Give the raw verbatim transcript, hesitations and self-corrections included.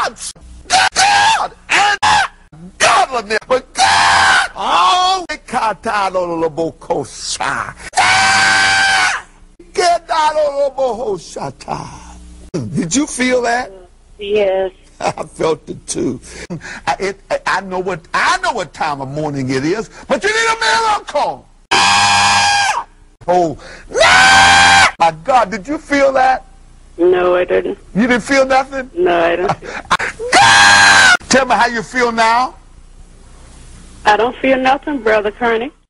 God and godliness, but God, oh, get out of the Did you feel that? Yes. I felt it too. I, it, I know what I know what time of morning it is, but you need a miracle. Oh, my God! Did you feel that? No, I didn't. You didn't feel nothing? No, I didn't. Tell me how you feel now. I don't feel nothing, Brother Kerney.